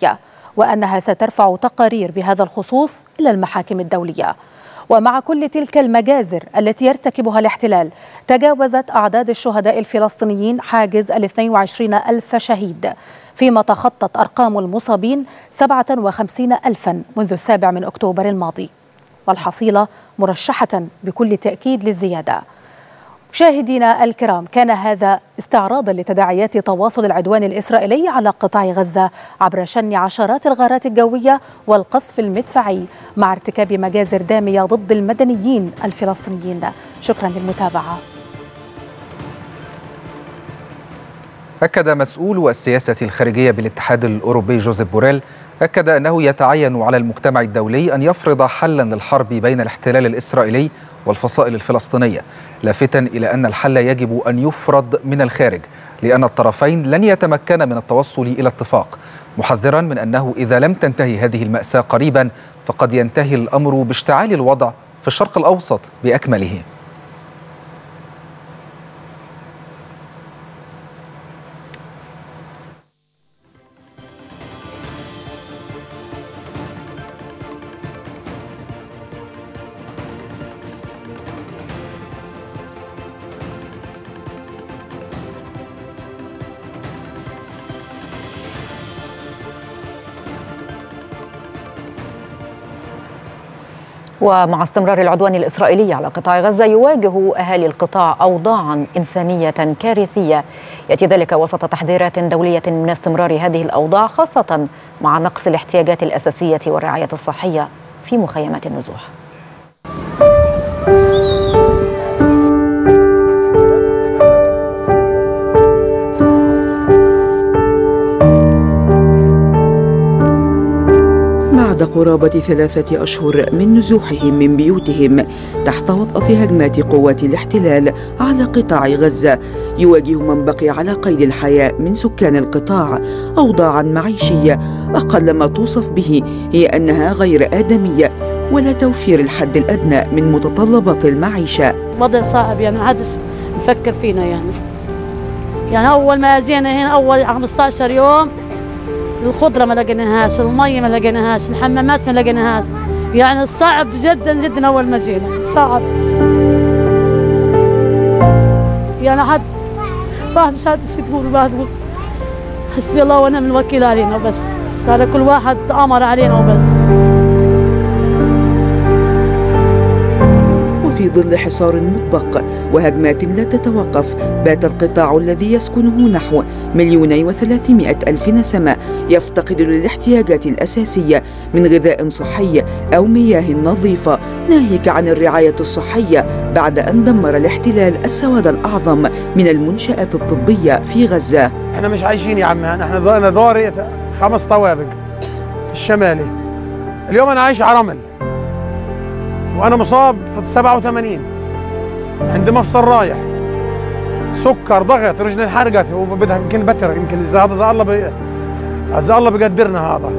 وأنها سترفع تقارير بهذا الخصوص إلى المحاكم الدولية. ومع كل تلك المجازر التي يرتكبها الاحتلال، تجاوزت أعداد الشهداء الفلسطينيين حاجز الاثنين وعشرين ألف شهيد، فيما تخطت أرقام المصابين سبعة وخمسين ألفا منذ السابع من أكتوبر الماضي، والحصيلة مرشحة بكل تأكيد للزيادة. مشاهدينا الكرام، كان هذا استعراضا لتداعيات تواصل العدوان الإسرائيلي على قطاع غزة عبر شن عشرات الغارات الجوية والقصف المدفعي مع ارتكاب مجازر دامية ضد المدنيين الفلسطينيين. شكرا للمتابعة. أكد مسؤول السياسة الخارجية بالاتحاد الأوروبي جوزيف بوريل أكد أنه يتعين على المجتمع الدولي أن يفرض حلا للحرب بين الاحتلال الإسرائيلي والفصائل الفلسطينية، لافتا إلى أن الحل يجب أن يفرض من الخارج لأن الطرفين لن يتمكنا من التوصل إلى اتفاق، محذرا من أنه إذا لم تنتهي هذه المأساة قريبا فقد ينتهي الأمر باشتعال الوضع في الشرق الأوسط بأكمله. ومع استمرار العدوان الإسرائيلي على قطاع غزة، يواجه أهالي القطاع أوضاعا إنسانية كارثية، يأتي ذلك وسط تحذيرات دولية من استمرار هذه الأوضاع، خاصة مع نقص الاحتياجات الأساسية والرعاية الصحية في مخيمات النزوح. بعد قرابة ثلاثة أشهر من نزوحهم من بيوتهم تحت وطأة هجمات قوات الاحتلال على قطاع غزة، يواجه من بقي على قيد الحياة من سكان القطاع أوضاعا معيشية أقل ما توصف به هي أنها غير آدمية ولا توفير الحد الأدنى من متطلبات المعيشة. وضع صعب، يعني ما حدش مفكر فينا. يعني يعني أول ما أجينا هنا أول خمسة عشر يوم الخضرة ما لقيناهاش، المية ما لقيناهاش، الحمامات ما لقيناهاش، يعني صعب جدا جدا أول ما جينا، صعب. يعني حد واحد مش عارف ايش تقول، واحد يقول حسبي الله ونعم الوكيل علينا وبس، هذا كل واحد أمر علينا وبس. وفي ظل حصار مطبق وهجمات لا تتوقف، بات القطاع الذي يسكنه نحو مليوني وثلاثمائة ألف نسمة يفتقد للاحتياجات الأساسية من غذاء صحي أو مياه نظيفة، ناهيك عن الرعاية الصحية بعد أن دمر الاحتلال السواد الأعظم من المنشآت الطبية في غزة. احنا مش عايشين يا عم، احنا ذوري خمس طوابق في الشمالي. اليوم أنا عايش على رمل وأنا مصاب في سبعة وثمانين، عندي مفصل رايح، سكر، ضغط، رجلي انحرقت وبدها يمكن بتر، يمكن إذا هذا إذا الله بي... إذا الله بيقدرنا هذا.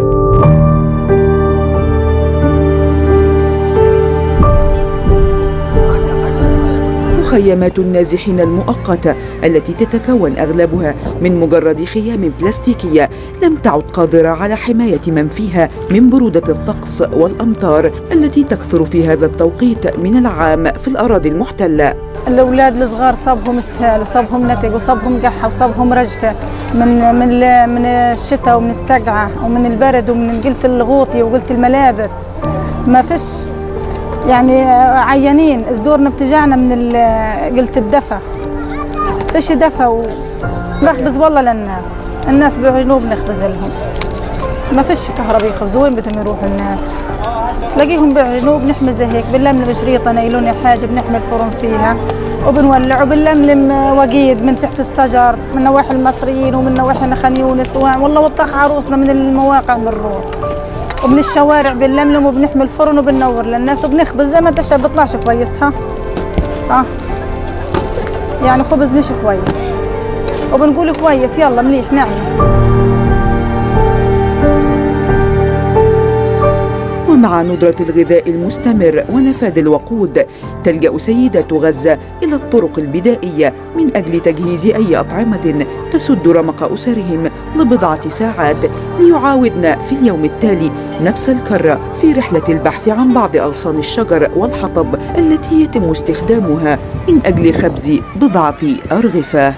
مخيمات النازحين المؤقتة التي تتكون أغلبها من مجرد خيام بلاستيكية لم تعد قادرة على حماية من فيها من برودة الطقس والأمطار التي تكثر في هذا التوقيت من العام في الأراضي المحتلة. الأولاد الصغار صابهم اسهال وصابهم نتج وصابهم قحة وصابهم رجفة من من من الشتاء ومن السقعة ومن البرد ومن قلة الغوطي وقلة الملابس. ما فيش يعني عيانين صدورنا بتجعنا من قلة الدفا، فيش دفا ونخبز والله للناس، الناس بالجنوب نخبز لهم، ما فيش كهرباء يخبزوا، وين بدهم يروحوا الناس؟ تلاقيهم بالجنوب نحمز هيك بنلملم بشريطه نايلوني حاجه بنحمل فرن فيها وبنولع وبنلملم وقيد من تحت الشجر من نواحي المصريين ومن نواحي خان يونس، والله وطخ عروسنا من المواقع بنروح ومن الشوارع بنلملم وبنحمل فرن وبننور للناس وبنخبز زي ما انت شايف بيطلعش كويس. ها اه يعني خبز مش كويس وبنقول كويس يلا مليح نعمل. مع ندرة الغذاء المستمر ونفاذ الوقود، تلجأ سيدات غزة إلى الطرق البدائية من أجل تجهيز أي أطعمة تسد رمق أسرهم لبضعة ساعات ليعاودن في اليوم التالي نفس الكرة في رحلة البحث عن بعض أغصان الشجر والحطب التي يتم استخدامها من أجل خبز بضعة أرغفة.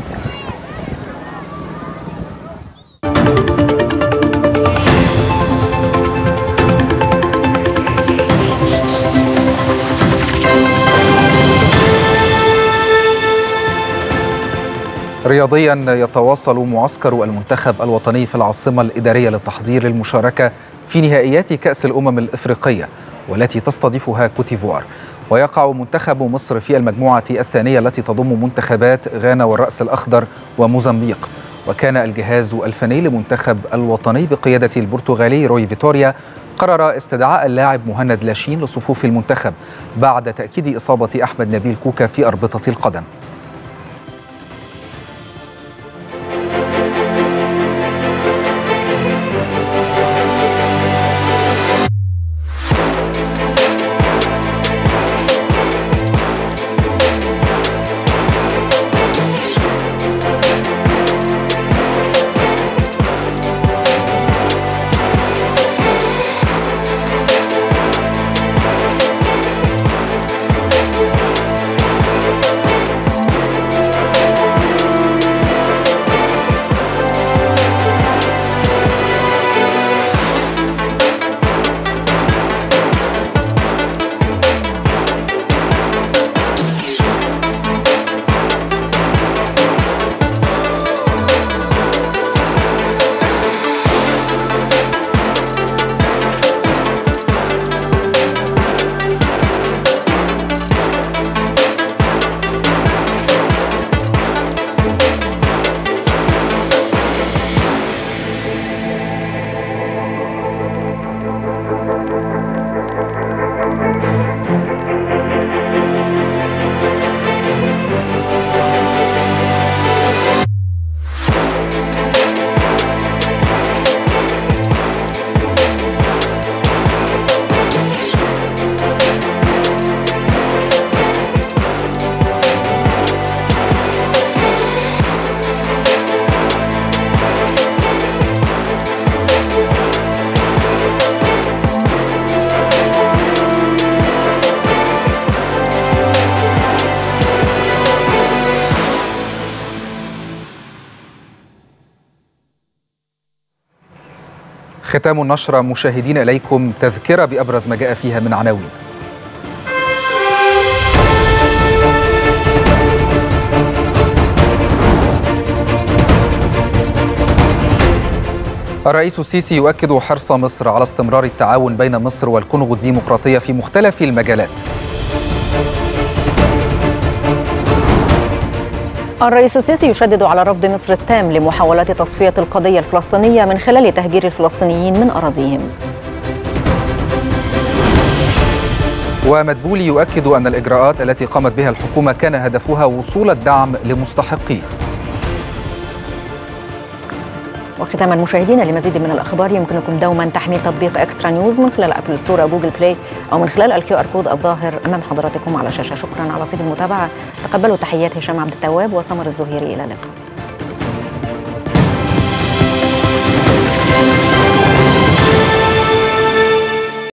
رياضيا، يتواصل معسكر المنتخب الوطني في العاصمة الإدارية للتحضير للمشاركة في نهائيات كأس الأمم الإفريقية والتي تستضيفها كوتيفوار. ويقع منتخب مصر في المجموعة الثانية التي تضم منتخبات غانا والرأس الأخضر وموزمبيق. وكان الجهاز الفني لمنتخب الوطني بقيادة البرتغالي روي فيتوريا قرر استدعاء اللاعب مهند لاشين لصفوف المنتخب بعد تأكيد إصابة أحمد نبيل كوكا في أربطة القدم. ختام النشرة مشاهدين إليكم تذكرة بأبرز ما جاء فيها من عناوين. الرئيس السيسي يؤكد حرص مصر على استمرار التعاون بين مصر والكونغو الديمقراطية في مختلف المجالات. الرئيس السيسي يشدد على رفض مصر التام لمحاولات تصفية القضية الفلسطينية من خلال تهجير الفلسطينيين من أراضيهم. ومدبولي يؤكد أن الإجراءات التي قامت بها الحكومة كان هدفها وصول الدعم لمستحقيه. وختاما مشاهدينا، لمزيد من الأخبار يمكنكم دوما تحميل تطبيق إكسترا نيوز من خلال أبل ستور أو جوجل بلاي أو من خلال الكيو آر كود الظاهر أمام حضراتكم على الشاشة. شكرا على طيب المتابعة، تقبلوا تحيات هشام عبد التواب وسمر الزهيري، إلى اللقاء.